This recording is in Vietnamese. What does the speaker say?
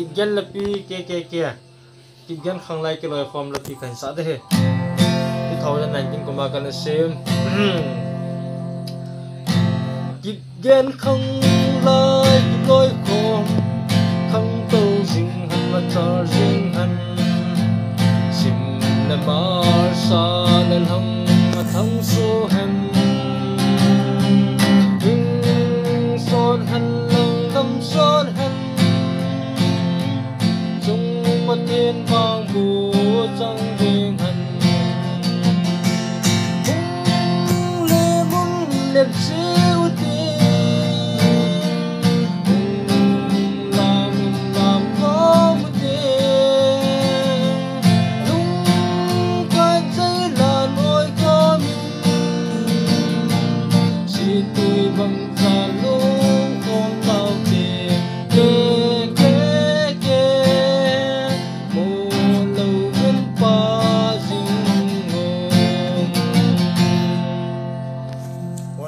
gen la pi ke ki gen khang lai ke loi form la pi kan sa de he 2019 ko ma kan sem ki gen khang lai ki loi form khang to jing han ma char jing han sim na mar sa len hang ma thang so han son han lang dam son han chung ma thiên vang bu